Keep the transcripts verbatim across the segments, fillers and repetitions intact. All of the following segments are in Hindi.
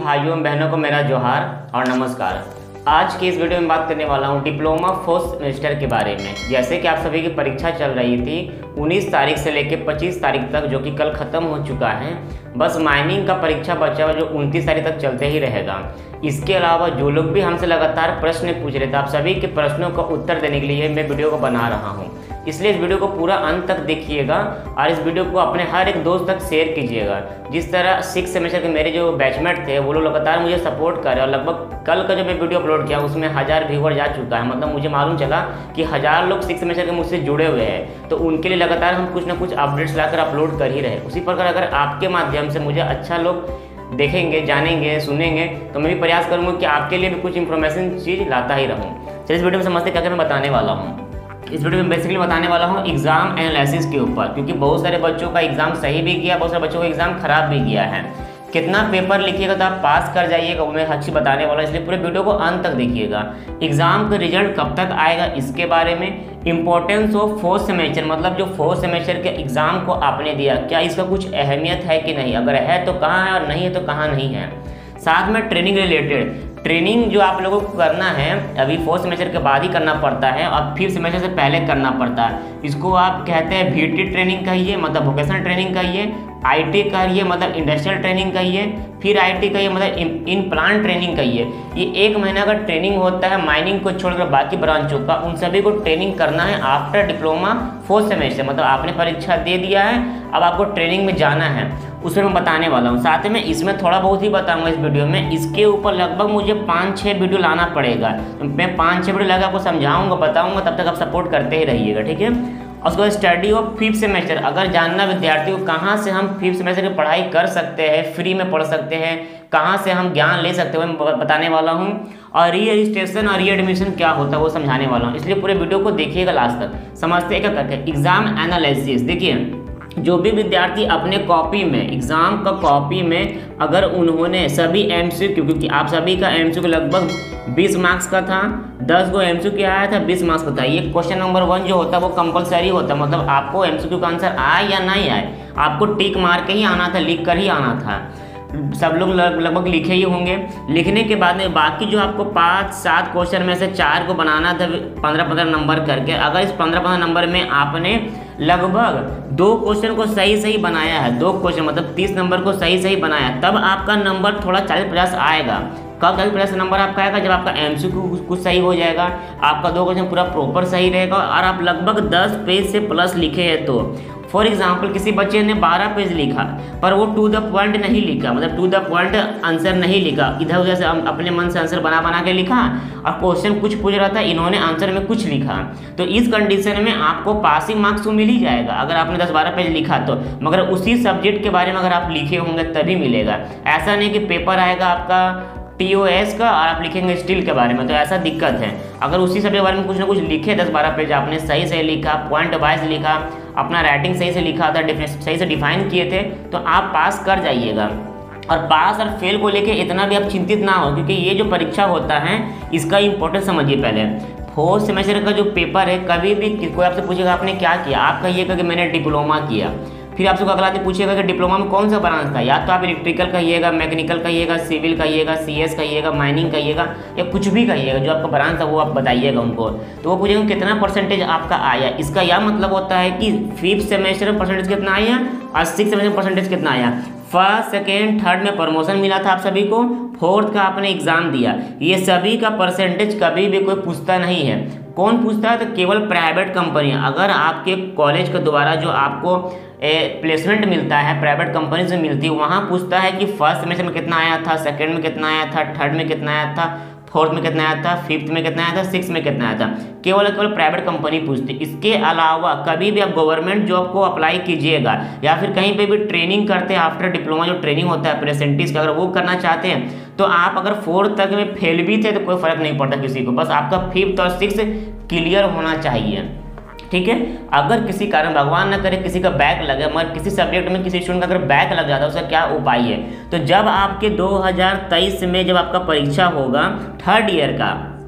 भाइयों बहनों को मेरा जोहार और नमस्कार। आज की इस वीडियो में बात करने वाला हूँ डिप्लोमा फोर्थ सेमेस्टर के बारे में। जैसे कि आप सभी की परीक्षा चल रही थी उन्नीस तारीख से लेकर पच्चीस तारीख तक, जो कि कल ख़त्म हो चुका है। बस माइनिंग का परीक्षा बचा हुआ जो उनतीस तारीख तक चलते ही रहेगा। इसके अलावा जो लोग भी हमसे लगातार प्रश्न पूछ रहे थे, आप सभी के प्रश्नों का उत्तर देने के लिए मैं वीडियो को बना रहा हूँ। इसलिए इस वीडियो को पूरा अंत तक देखिएगा और इस वीडियो को अपने हर एक दोस्त तक शेयर कीजिएगा। जिस तरह सिक्स सेमेस्टर के मेरे जो बैचमेट थे वो लोग लगातार मुझे सपोर्ट कर रहे और लगभग कल का जो मैं वीडियो अपलोड किया उसमें हज़ार व्यूअर जा चुका है। मतलब मुझे मालूम चला कि हज़ार लोग सिक्स सेमेस्टर के मुझसे जुड़े हुए हैं, तो उनके लिए लगातार हम कुछ ना कुछ अपडेट्स लाकर अपलोड कर ही रहे। उसी प्रकार अगर आपके माध्यम से मुझे अच्छा लोग देखेंगे, जानेंगे, सुनेंगे, तो मैं भी प्रयास करूँगा कि आपके लिए भी कुछ इन्फॉर्मेशन चीज़ लाता ही रहूँ। चलिए इस वीडियो में समझते क्या क्या मैं बताने वाला हूँ। इस वीडियो में बेसिकली बताने वाला हूँ एग्जाम एनालिसिस के ऊपर, क्योंकि बहुत सारे बच्चों का एग्जाम सही भी गया, बहुत सारे बच्चों का एग्जाम खराब भी गया है। कितना पेपर लिखिएगा तो आप पास कर जाइएगा, वो मैं अच्छी बताने वाला, इसलिए पूरे वीडियो को अंत तक देखिएगा। एग्जाम का रिजल्ट कब तक आएगा इसके बारे में, इंपॉर्टेंस ऑफ फोर्थ सेमेस्टर, मतलब जो फोर्थ सेमेस्टर के एग्जाम को आपने दिया क्या इसका कुछ अहमियत है कि नहीं, अगर है तो कहाँ है और नहीं है तो कहाँ नहीं है। साथ में ट्रेनिंग रिलेटेड, ट्रेनिंग जो आप लोगों को करना है अभी फोर्थ सेमेस्टर के बाद ही करना पड़ता है और फिफ्थ सेमेस्टर से पहले करना पड़ता है। इसको आप कहते हैं वीटी ट्रेनिंग कहिए, मतलब वोकेशनल ट्रेनिंग कहिए, आईटी कहिए मतलब इंडस्ट्रियल ट्रेनिंग कहिए, फिर आईटी कहिए मतलब इन प्लांट ट्रेनिंग कहिए। ये एक महीना का ट्रेनिंग होता है माइनिंग को छोड़कर बाकी ब्रांचों का, उन सभी को ट्रेनिंग करना है आफ्टर डिप्लोमा फोर्थ सेमेस्टर। मतलब आपने परीक्षा दे दिया है, अब आपको ट्रेनिंग में जाना है, उसमें मैं बताने वाला हूँ। साथ में इसमें थोड़ा बहुत ही बताऊंगा इस वीडियो में, इसके ऊपर लगभग मुझे पाँच छः वीडियो लाना पड़ेगा। तो मैं पाँच छः वीडियो लगा आपको समझाऊंगा, बताऊंगा, तब तक आप सपोर्ट करते ही रहिएगा, ठीक है। और उसके बाद स्टडी ऑफ फिफ्थ सेमेस्टर, अगर जानना विद्यार्थी को कहाँ से हम फिफ्थ सेमेस्टर की पढ़ाई कर सकते हैं, फ्री में पढ़ सकते हैं, कहाँ से हम ज्ञान ले सकते हैं, मैं बताने वाला हूँ। और री रजिस्ट्रेशन और री एडमिशन क्या होता है वो समझाने वाला हूँ, इसलिए पूरे वीडियो को देखिएगा लास्ट तक। समझते हैं क्या करके एग्जाम एनालिसिस। देखिए जो भी विद्यार्थी अपने कॉपी में, एग्ज़ाम का कॉपी में अगर उन्होंने सभी एमसीक्यू, क्योंकि आप सभी का एमसीक्यू लगभग बीस मार्क्स का था, दस गो एमसीक्यू आया था, बीस मार्क्स का था। ये क्वेश्चन नंबर वन जो होता है वो कंपलसरी होता है, मतलब आपको एमसीक्यू का आंसर आए या नहीं आए आपको टिक मार के ही आना था, लिख कर ही आना था। सब लोग लगभग लिखे ही होंगे। लिखने के बाद में बाकी जो आपको पाँच सात क्वेश्चन में से चार को बनाना था पंद्रह पंद्रह नंबर करके। अगर इस पंद्रह पंद्रह नंबर में आपने लगभग दो क्वेश्चन को सही सही बनाया है, दो क्वेश्चन मतलब तीस नंबर को सही सही बनाया, तब आपका नंबर थोड़ा चालीस पचास आएगा। कब चालीस पचास नंबर आपका आएगा, जब आपका एमसीक्यू कुछ सही हो जाएगा, आपका दो क्वेश्चन पूरा प्रॉपर सही रहेगा और आप लगभग दस पेज से प्लस लिखे हैं। तो फॉर एग्जाम्पल किसी बच्चे ने बारह पेज लिखा पर वो टू द पॉइंट नहीं लिखा, मतलब टू द पॉइंट आंसर नहीं लिखा, इधर उधर से अपने मन से आंसर बना बना के लिखा और क्वेश्चन कुछ पूछ रहा था, इन्होंने आंसर में कुछ लिखा, तो इस कंडीशन में आपको पासिंग मार्क्स तो मिल ही जाएगा अगर आपने दस बारह पेज लिखा तो, मगर उसी सब्जेक्ट के बारे में अगर आप लिखे होंगे तभी मिलेगा। ऐसा नहीं कि पेपर आएगा आपका टीओएस का और आप लिखेंगे स्टील के बारे में, तो ऐसा दिक्कत है। अगर उसी सब्जेक्ट के बारे में कुछ ना कुछ लिखे, दस बारह पेज आपने सही से लिखा, पॉइंट वाइज लिखा, अपना राइटिंग सही से लिखा था, सही से डिफाइन किए थे, तो आप पास कर जाइएगा। और पास और फेल को लेके इतना भी आप चिंतित ना हो, क्योंकि ये जो परीक्षा होता है इसका इंपॉर्टेंस समझिए। पहले फोर्थ सेमेस्टर का जो पेपर है, कभी भी कोई आपसे पूछेगा आपने क्या किया, आप कहिएगा कि मैंने डिप्लोमा किया। फिर आपसे अगला दिन पूछेगा कि डिप्लोमा में कौन सा ब्रांच था, या तो आप इलेक्ट्रिकल कहिएगा, मैकेनिकल कहिएगा, सिविल कहिएगा, सीएस कहिएगा, माइनिंग कहिएगा, या कुछ भी कहिएगा, जो आपका ब्रांच था वो आप बताइएगा उनको। तो वो पूछेगा कितना परसेंटेज आपका आया। इसका यह मतलब होता है कि फिफ्थ सेमेस्टर में परसेंटेज कितना आया और सिक्स सेमेस्टर में परसेंटेज कितना आया। फर्स्ट सेकेंड थर्ड में प्रमोशन मिला था आप सभी को, फोर्थ का आपने एग्जाम दिया, ये सभी का परसेंटेज कभी भी कोई पूछता नहीं है। कौन पूछता है, तो केवल प्राइवेट कंपनी। अगर आपके कॉलेज के द्वारा जो आपको प्लेसमेंट मिलता है प्राइवेट कंपनी से मिलती है, वहाँ पूछता है कि फर्स्ट सेमेस्टर में कितना आया था, सेकंड में कितना आया था, थर्ड में कितना आया था, फोर्थ में कितना आया था, फिफ्थ में कितना आया था, सिक्स में कितना आया था। केवल केवल प्राइवेट कंपनी पूछती। इसके अलावा कभी भी आप गवर्नमेंट जॉब को अप्लाई कीजिएगा या फिर कहीं पे भी ट्रेनिंग करते हैं आफ्टर डिप्लोमा जो ट्रेनिंग होता है अप्रेंटिस का, अगर वो करना चाहते हैं तो आप अगर फोर्थ तक में फेल भी थे तो कोई फर्क नहीं पड़ता किसी को, बस आपका फिफ्थ और सिक्स क्लियर होना चाहिए, ठीक है। अगर किसी कारण भगवान न करे किसी का बैक लगे, मगर किसी सब्जेक्ट में किसी स्टूडेंट का अगर बैक लग जाता है उसका क्या उपाय है, तो जब आपके दो हज़ार तेईस में जब आपका परीक्षा होगा थर्ड ईयर का,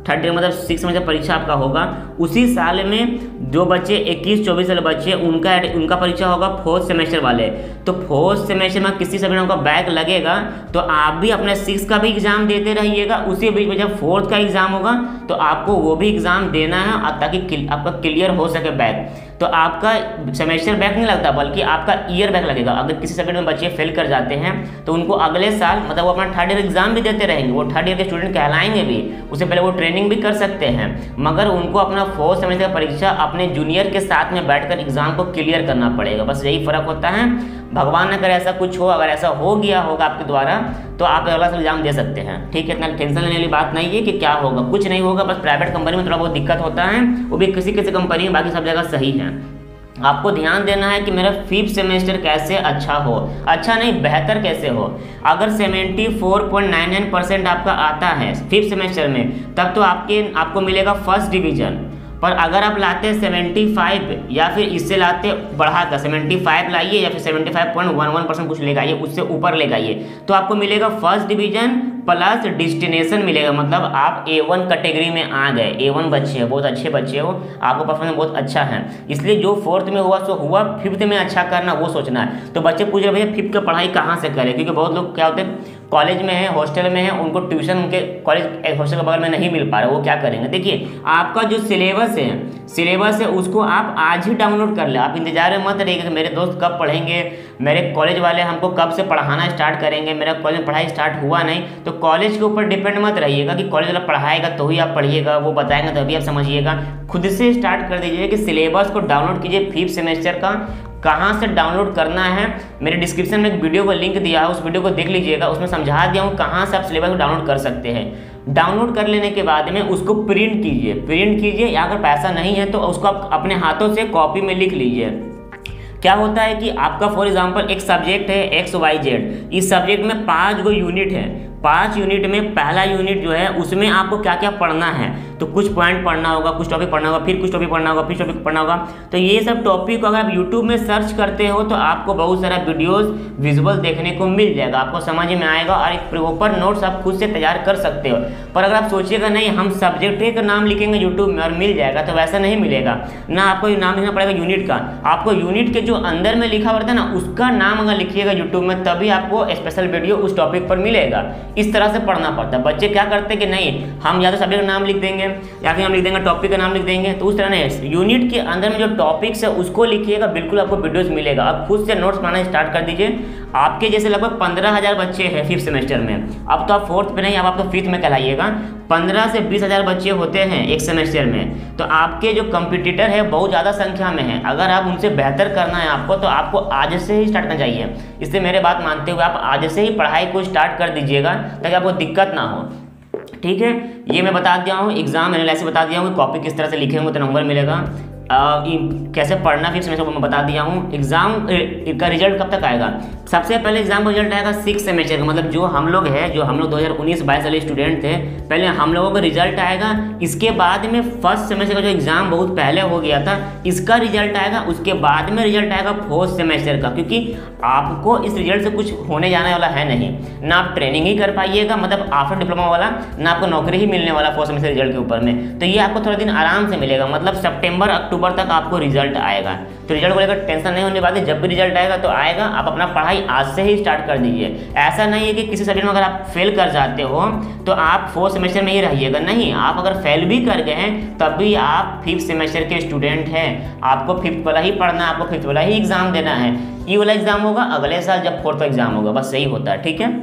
थर्ड ईयर मतलब सिक्स सेमेस्टर परीक्षा आपका होगा, उसी साल में जो बच्चे इक्कीस चौबीस वाले बच्चे उनका उनका परीक्षा होगा फोर्थ सेमेस्टर वाले। तो फोर्थ सेमेस्टर में किसी सब्जेक्ट में उनका बैक लगेगा तो आप भी अपना सिक्स का भी एग्जाम देते रहिएगा, उसी बीच में जब फोर्थ का एग्जाम होगा तो आपको वो भी एग्जाम देना है ताकि आपका क्लियर हो सके बैक। तो आपका सेमेस्टर बैक नहीं लगता बल्कि आपका ईयर बैक लगेगा। अगर किसी सब्जेक्ट में बच्चे फेल कर जाते हैं तो उनको अगले साल मतलब वो अपना थर्ड ईयर एग्जाम भी देते रहेंगे, वो थर्ड ईयर के स्टूडेंट कहलाएंगे भी, उससे पहले वो ट्रेनिंग भी कर सकते हैं, मगर उनको अपना फोर्थ सेमेस्टर का परीक्षा अपने जूनियर के साथ में बैठकर एग्जाम को क्लियर करना पड़ेगा। बस यही फर्क होता है। भगवान न करे ऐसा कुछ हो, अगर ऐसा हो गया होगा आपके द्वारा तो आप अगला साल एग्जाम दे सकते हैं। ठीक है, इतना टेंशन लेने वाली बात नहीं है कि क्या होगा, कुछ नहीं होगा। बस प्राइवेट कंपनी में थोड़ा बहुत दिक्कत होता है, वो भी किसी किसी कंपनी में, बाकी सब जगह सही है। आपको ध्यान देना है कि मेरा फिफ्थ सेमेस्टर कैसे अच्छा हो, अच्छा नहीं बेहतर कैसे हो। अगर seventy four point nine nine percent आपका आता है फिफ्थ सेमेस्टर में तब तो आपके आपको मिलेगा फर्स्ट डिवीजन। पर अगर आप लाते हैं सेवेंटी फाइव या फिर इससे लाते बढ़ाकर सेवेंटी फाइव लाइए या फिर seventy five point one one percent कुछ ले आइए, उससे ऊपर ले आइए तो आपको मिलेगा फर्स्ट डिवीजन प्लस डेस्टिनेशन मिलेगा। मतलब आप ए वन कैटेगरी में आ गए, ए वन बच्चे हो, बहुत अच्छे बच्चे हो, आपका परफॉर्मेंस बहुत अच्छा है। इसलिए जो फोर्थ में हुआ सो हुआ, फिफ्थ में अच्छा करना वो सोचना है। तो बच्चे पूछ रहे भैया फिफ्थ का पढ़ाई कहाँ से करें, क्योंकि बहुत लोग क्या होते हैं कॉलेज में है, हॉस्टल में है, उनको ट्यूशन उनके कॉलेज हॉस्टल के बगल में नहीं मिल पा रहा, वो क्या करेंगे। देखिए आपका जो सिलेबस है सिलेबस है उसको आप आज ही डाउनलोड कर ले। आप इंतजार में मत रहिएगा कि मेरे दोस्त कब पढ़ेंगे, मेरे कॉलेज वाले हमको कब से पढ़ाना स्टार्ट करेंगे, मेरा कॉलेज में पढ़ाई स्टार्ट हुआ नहीं। तो कॉलेज के ऊपर डिपेंड मत रहिएगा कि कॉलेज वाला पढ़ाएगा तो ही आप पढ़िएगा, वो बताएंगे तभी आप समझिएगा। खुद से स्टार्ट कर दीजिए कि सिलेबस को डाउनलोड कीजिए। फिफ्थ सेमेस्टर का कहाँ से डाउनलोड करना है, मेरे डिस्क्रिप्शन में एक वीडियो को लिंक दिया है, उस वीडियो को देख लीजिएगा, उसमें समझा दिया हूँ कहाँ से आप सिलेबस को डाउनलोड कर सकते हैं। डाउनलोड कर लेने के बाद में उसको प्रिंट कीजिए, प्रिंट कीजिए या अगर पैसा नहीं है तो उसको आप अपने हाथों से कॉपी में लिख लीजिए। क्या होता है कि आपका फॉर एग्जांपल एक सब्जेक्ट है एक्स वाई जेड, इस सब्जेक्ट में पाँच गो यूनिट है, पांच यूनिट में पहला यूनिट जो है उसमें आपको क्या क्या पढ़ना है, तो कुछ पॉइंट पढ़ना होगा, कुछ टॉपिक पढ़ना होगा, फिर कुछ टॉपिक पढ़ना होगा, फिर टॉपिक पढ़ना होगा। तो ये सब टॉपिक को अगर आप यूट्यूब में सर्च करते हो तो आपको बहुत सारा वीडियोस विजुअल देखने को मिल जाएगा, आपको समझ में आएगा और एक प्रॉपर नोट्स आप खुद से तैयार कर सकते हो। पर अगर आप सोचिएगा नहीं हम सब्जेक्ट का नाम लिखेंगे यूट्यूब में और मिल जाएगा, तो वैसा नहीं मिलेगा ना। आपको नाम लिखना पड़ेगा यूनिट का, आपको यूनिट के जो अंदर में लिखा हुआ था ना उसका नाम अगर लिखिएगा यूट्यूब में तभी आपको स्पेशल वीडियो उस टॉपिक पर मिलेगा। इस तरह से पढ़ना पड़ता है। बच्चे क्या करते हैं कि नहीं हम या तो सब्जेक्ट का नाम लिख देंगे या फिर हम लिख देंगे टॉपिक का नाम लिख देंगे, तो उस तरह नहीं। यूनिट के अंदर में जो टॉपिक्स है उसको लिखिएगा, बिल्कुल आपको वीडियोस मिलेगा। आप खुद से नोट्स बनाना स्टार्ट कर दीजिए। आपके जैसे लगभग पंद्रह हज़ार बच्चे हैं फिफ्थ सेमेस्टर में, अब तो आप फोर्थ पे नहीं, अब आप तो फिफ्थ में कहलाइएगा। पंद्रह से बीस हज़ार बच्चे होते हैं एक सेमेस्टर में, तो आपके जो कंपटीटर है बहुत ज़्यादा संख्या में है। अगर आप उनसे बेहतर करना है आपको तो आपको आज से ही स्टार्ट करना चाहिए। इससे मेरे बात मानते हुए आप आज से ही पढ़ाई को स्टार्ट कर दीजिएगा ताकि आपको दिक्कत ना हो। ठीक है, ये मैं बता दिया हूँ, एग्जाम एनालिसिस बता दिया हूँ, कॉपी किस तरह से लिखे होंगे तो नंबर मिलेगा, आ, कैसे पढ़ना फिर सेमेस्टर को मैं बता दिया हूँ। एग्जाम का रिजल्ट कब तक आएगा, सबसे पहले एग्जाम का रिजल्ट आएगा सिक्स सेमेस्टर का, मतलब जो हम लोग हैं जो हम लोग दो हज़ार उन्नीस बाईस वाले स्टूडेंट थे, पहले हम लोगों का रिजल्ट आएगा। इसके बाद में फर्स्ट सेमेस्टर का जो एग्जाम बहुत पहले हो गया था इसका रिजल्ट आएगा, उसके बाद में रिजल्ट आएगा फोर्थ सेमेस्टर का। क्योंकि आपको इस रिजल्ट से कुछ होने जाने वाला है नहीं, ना आप ट्रेनिंग ही कर पाइएगा मतलब आफ्टर डिप्लोमा वाला, ना आपको नौकरी ही मिलने वाला फोर्थ सेमेस्टर रिजल्ट के ऊपर में। तो ये आपको थोड़ा दिन आराम से मिलेगा, मतलब सितंबर अक्टूबर तक आपको रिजल्ट आएगा। तो रिजल्ट को लेकर टेंशन नहीं होने वाली, जब भी रिजल्ट आएगा तो आएगा, आप अपना पढ़ाई आज से ही स्टार्ट कर दीजिए। ऐसा नहीं है कि किसी सब्जेक्ट में अगर आप फेल कर जाते हो तो आप फोर्थ सेमेस्टर में ही रहिएगा, नहीं, आप अगर फेल भी कर गए हैं तब भी आप फिफ्थ सेमेस्टर के स्टूडेंट हैं, आपको फिफ्थ वाला ही पढ़ना है, आपको फिफ्थ वाला ही एग्जाम देना है। ये वाला एग्जाम होगा अगले साल जब फोर्थ एग्जाम होगा, बस सही होता है। ठीक है,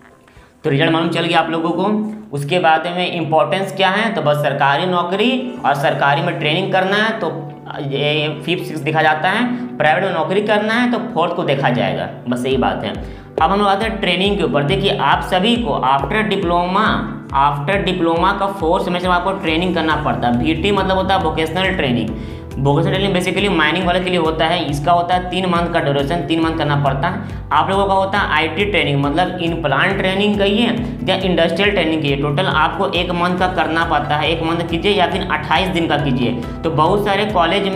तो रिजल्ट मालूम चल गया आप लोगों को। उसके बाद में इंपॉर्टेंस क्या है, तो बस सरकारी नौकरी और सरकारी में ट्रेनिंग करना है तो ये फिफ्थ सिक्स देखा जाता है, प्राइवेट में नौकरी करना है तो फोर्थ को देखा जाएगा, बस यही बात है। अब हम लोग आते हैं ट्रेनिंग के ऊपर। देखिए आप सभी को आफ्टर डिप्लोमा आफ्टर डिप्लोमा का फोर्थ सेमेस्टर में आपको ट्रेनिंग करना पड़ता है। वीटी मतलब होता है vocational training. Vocational training basically mining वाले के लिए होता है, इसका होता है तीन मंथ का ड्यूरेशन, तीन मंथ करना पड़ता है। आप लोगों का होता है आईटी ट्रेनिंग, मतलब इन प्लांट ट्रेनिंग कहिए या इंडस्ट्रियल ट्रेनिंग कहिए, टोटल आपको एक मंथ का करना पड़ता है। एक मंथ कीजिए या फिर अट्ठाईस दिन का कीजिए। तो बहुत सारे कॉलेज में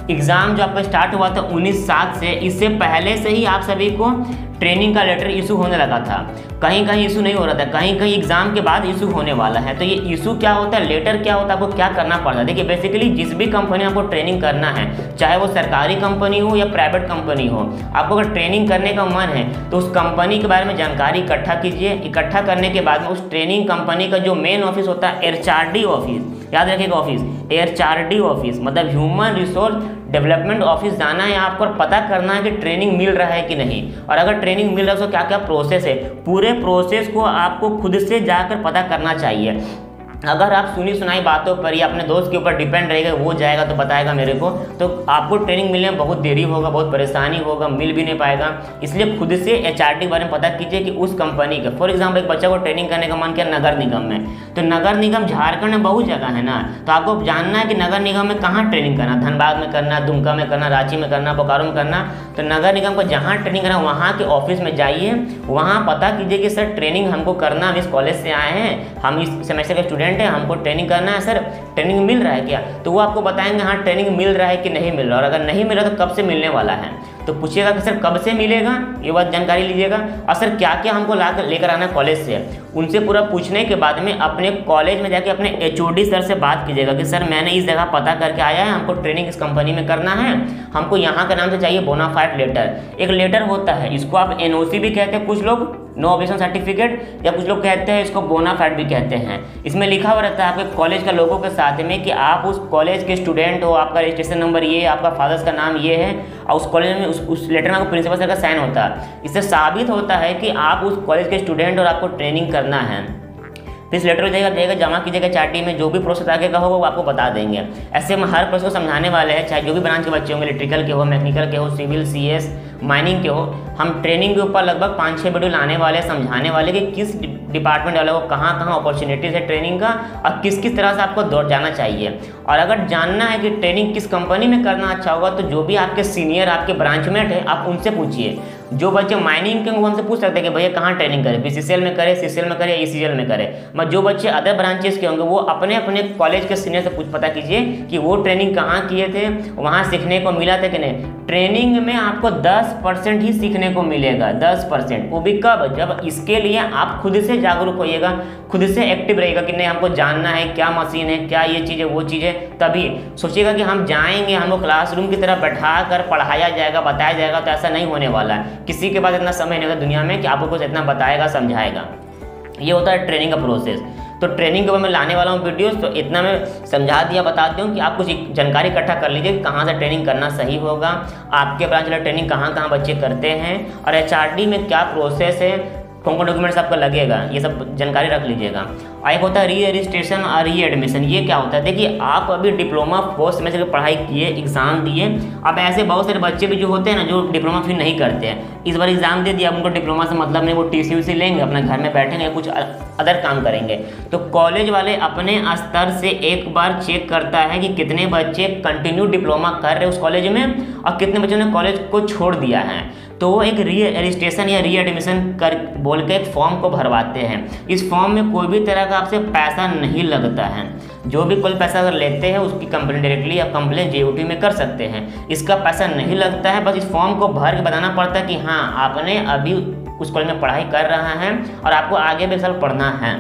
एग्ज़ाम जो आपका स्टार्ट हुआ था उन्नीस सात से, इससे पहले से ही आप सभी को ट्रेनिंग का लेटर इशू होने लगा था। कहीं कहीं इशू नहीं हो रहा था, कहीं कहीं एग्जाम के बाद इशू होने वाला है। तो ये इशू क्या होता है, लेटर क्या होता है, आपको क्या करना पड़ता है। देखिए बेसिकली जिस भी कंपनी में आपको ट्रेनिंग करना है, चाहे वो सरकारी कंपनी हो या प्राइवेट कंपनी हो, आपको अगर ट्रेनिंग करने का मन है तो उस कंपनी के बारे में जानकारी इकट्ठा कीजिए। इकट्ठा करने के बाद में उस ट्रेनिंग कंपनी का जो मेन ऑफिस होता है एच आर डी ऑफिस, याद रखिएगा office H R D office मतलब ह्यूमन रिसोर्स डेवलपमेंट ऑफिस जाना है आपको और पता करना है कि ट्रेनिंग मिल रहा है कि नहीं, और अगर ट्रेनिंग मिल रहा है तो क्या क्या प्रोसेस है, पूरे प्रोसेस को आपको खुद से जाकर पता करना चाहिए। अगर आप सुनी सुनाई बातों पर या अपने दोस्त के ऊपर डिपेंड रहेगा, वो जाएगा तो बताएगा मेरे को, तो आपको ट्रेनिंग मिलने में बहुत देरी होगा, बहुत परेशानी होगा, मिल भी नहीं पाएगा। इसलिए खुद से एच आर डी के बारे में पता कीजिए कि उस कंपनी का, फॉर एग्जाम्पल एक बच्चा को ट्रेनिंग करने का मन किया नगर निगम में, तो नगर निगम झारखंड में बहुत जगह है ना, तो आपको जानना है कि नगर निगम में कहाँ ट्रेनिंग करना, धनबाद में करना, दुमका में करना, रांची में करना, बोकारो में करना। तो नगर निगम को जहाँ ट्रेनिंग करना वहाँ के ऑफिस में जाइए, वहाँ पता कीजिए कि सर ट्रेनिंग हमको करना, हम इस कॉलेज से आए हैं, हम इस सेमेस्टर के स्टूडेंट हैं, हमको ट्रेनिंग करना है, सर ट्रेनिंग मिल रहा है क्या, तो वो आपको बताएंगे हाँ ट्रेनिंग मिल रहा है कि नहीं मिल रहा, और अगर नहीं मिल रहा तो कब से मिलने वाला है, तो पूछिएगा कि सर कब से मिलेगा, ये बात जानकारी लीजिएगा। और सर क्या क्या हमको ला कर लेकर आना है कॉलेज से, उनसे पूरा पूछने के बाद में अपने कॉलेज में जाके अपने एच ओ डी सर से बात कीजिएगा कि सर मैंने इस जगह पता करके आया है, हमको ट्रेनिंग इस कंपनी में करना है, हमको यहाँ का नाम से चाहिए बोनाफाइड लेटर। एक लेटर होता है, इसको आप एन ओ सी भी कहते हैं, कुछ लोग नो ऑब्जेक्शन सर्टिफिकेट, या कुछ लोग कहते हैं इसको बोनाफाइड भी कहते हैं। इसमें लिखा हुआ रहता है आपके कॉलेज का लोगों के साथ में कि आप उस कॉलेज के स्टूडेंट हो, आपका रजिस्ट्रेशन नंबर ये है, आपका फादर्स का नाम ये है, और उस कॉलेज में उस, उस लेटर में प्रिंसिपल सर का साइन होता है। इससे साबित होता है कि आप उस कॉलेज के स्टूडेंट और आपको ट्रेनिंग करना है। फिर इस लेटर हो जाएगा जाएगा जमा कीजिएगा चार्टी में, जो भी प्रोसेस आगे का होगा वो आपको बता देंगे। ऐसे हम हर प्रोसेस को समझाने वाले हैं, चाहे जो भी ब्रांच के बच्चे होंगे, इलेक्ट्रिकल के हो, मैकेनिकल के हो, सिविल, सी एस, माइनिंग के हो, हम ट्रेनिंग के ऊपर लगभग पाँच छः वीडियो लाने वाले, समझाने वाले कि किस डिपार्टमेंट वाले को कहाँ कहाँ अपॉर्चुनिटीज़ है ट्रेनिंग का, और किस किस तरह से आपको दौड़ जाना चाहिए। और अगर जानना है कि ट्रेनिंग किस कंपनी में करना अच्छा होगा, तो जो भी आपके सीनियर, आपके ब्रांचमेट है, आप उनसे पूछिए। जो बच्चे माइनिंग के वो हमसे पूछ सकते हैं कि भैया कहाँ ट्रेनिंग करें, बी सी सी एल में करें, सी सी एल में करें, ई सी एल में करें। मगर जो बच्चे अदर ब्रांचेस के होंगे वो अपने अपने कॉलेज के सीनियर से पूछ पता कीजिए कि वो ट्रेनिंग कहाँ किए थे, वहाँ सीखने को मिला था कि नहीं। ट्रेनिंग में आपको दस परसेंट ही सीखने को मिलेगा, दस परसेंट, वो भी कब, जब इसके लिए आप खुद से जागरूक होइएगा, खुद से एक्टिव रहेगा कि नहीं हमको जानना है क्या मशीन है, क्या ये चीज़ है, वो चीज़ है। तभी सोचिएगा कि हम जाएंगे, हमको क्लासरूम की तरह बैठा कर पढ़ाया जाएगा, बताया जाएगा, तो ऐसा नहीं होने वाला है। किसी के पास इतना समय नहीं होता दुनिया में कि आपको कुछ इतना बताएगा, समझाएगा। ये होता है ट्रेनिंग का प्रोसेस। तो ट्रेनिंग के ऊपर मैं लाने वाला हूँ वीडियोस, तो इतना मैं समझा दिया, बताती हूँ कि आप कुछ जानकारी इकट्ठा कर लीजिए कि कहाँ से ट्रेनिंग करना सही होगा, आपके ब्रांच में ट्रेनिंग कहाँ कहाँ बच्चे करते हैं, और एच आर डी में क्या प्रोसेस है, कौन कौन डॉक्यूमेंट्स आपका लगेगा, ये सब जानकारी रख लीजिएगा। और एक होता है री रजिस्ट्रेशन और री एडमिशन। ये क्या होता है, देखिए आप अभी डिप्लोमा फोर्थ सेमेस्टर की पढ़ाई किए, एग्जाम दिए, अब ऐसे बहुत सारे बच्चे भी जो होते हैं ना जो डिप्लोमा फिर नहीं करते हैं, इस बार एग्जाम दे दिया, उनको डिप्लोमा से मतलब नहीं, वो टी सी सी लेंगे, अपने घर में बैठेंगे, कुछ अदर काम करेंगे। तो कॉलेज वाले अपने स्तर से एक बार चेक करता है कि कितने बच्चे कंटिन्यू डिप्लोमा कर रहे हैं उस कॉलेज में, और कितने बच्चों ने कॉलेज को छोड़ दिया है। तो वो एक री रजिस्ट्रेशन या री एडमिशन कर बोल के एक फॉर्म को भरवाते हैं। इस फॉर्म में कोई भी तरह का आपसे पैसा नहीं लगता है, जो भी कोई पैसा अगर लेते हैं उसकी कंप्लेन डायरेक्टली आप कंप्लेन जे ओ टी में कर सकते हैं। इसका पैसा नहीं लगता है, बस इस फॉर्म को भर के बताना पड़ता है कि हाँ आपने अभी उस कॉलेज में पढ़ाई कर रहा है और आपको आगे भी साल पढ़ना है।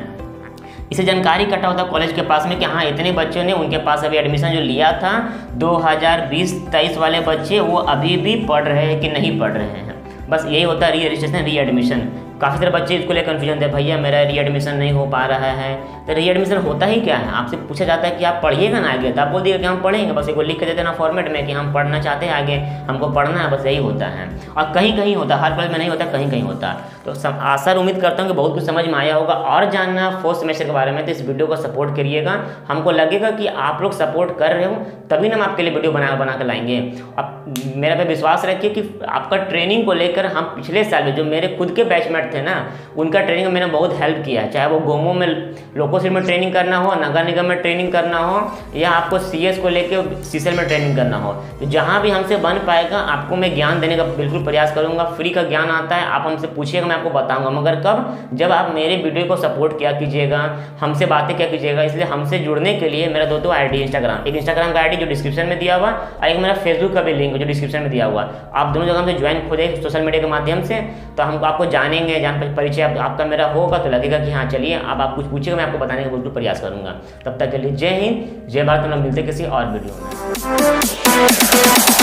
इसे जानकारी इकट्ठा होता है कॉलेज के पास में कि हाँ इतने बच्चों ने उनके पास अभी एडमिशन जो लिया था दो हज़ार बीस तेईस वाले बच्चे, वो अभी भी पढ़ रहे हैं कि नहीं पढ़ रहे हैं। बस यही होता है री रजिस्ट्रेशन, री एडमिशन। काफ़ी सारे बच्चे इसको लेकर कन्फ्यूजन थे, भैया मेरा री एडमिशन नहीं हो पा रहा है। तो री एडमिशन होता ही क्या है, आपसे पूछा जाता है कि आप पढ़िएगा ना आगे, तो आप बोल दिएगा कि हम पढ़ेंगे, बस एक लिख के देते ना फॉर्मेट में कि हम पढ़ना चाहते हैं, आगे हमको पढ़ना है, बस यही होता है। और कहीं कहीं होता है, हर कॉलेज में नहीं होता, कहीं कहीं होता। तो सब आशा उम्मीद करता हूँ कि बहुत कुछ समझ में आया होगा। और जानना फोर्थ सेमेस्टर के बारे में तो इस वीडियो को सपोर्ट करिएगा। हमको लगेगा कि आप लोग सपोर्ट कर रहे हो तभी ना हम आपके लिए वीडियो बना बना कर लाएंगे। अब मेरा पे विश्वास रखिए कि आपका ट्रेनिंग को लेकर हम पिछले साल में जो मेरे खुद के बैचमेट थे ना, उनका ट्रेनिंग में मैंने बहुत हेल्प किया है। चाहे वो गोमो में लोको कंपोजिट में ट्रेनिंग करना हो, नगर निगम में ट्रेनिंग करना हो, या आपको सीएस को लेके सीसीएल में ट्रेनिंग करना हो, तो जहाँ भी हमसे बन पाएगा आपको मैं ज्ञान देने का बिल्कुल प्रयास करूँगा। फ्री का ज्ञान आता है, आप हमसे पूछिएगा, मैं आपको बताऊँगा, मगर कब? जब आप मेरे वीडियो को सपोर्ट किया कीजिएगा, हमसे बातें क्या कीजिएगा। इसलिए हमसे जुड़ने के लिए मेरा दो दो आई डी इंस्टाग्राम, एक इंस्टाग्राम का आई डी जो डिस्क्रिप्शन में दिया हुआ, और एक मेरा फेसबुक का भी लिंक जो डिस्क्रिप्शन में दिया हुआ। आप दोनों जगह हमसे ज्वाइन हो जाए सोशल मीडिया के माध्यम से, तो हम आपको जानेंगे, जान परिचय आपका मेरा होगा, तो लगेगा कि हाँ चलिए अब आप कुछ पूछिएगा, मैं आपको बताने का बिल्कुल प्रयास करूँगा। तब तक के लिए जय हिंद, जय भारत। हम लोग मिलते किसी और वीडियो में।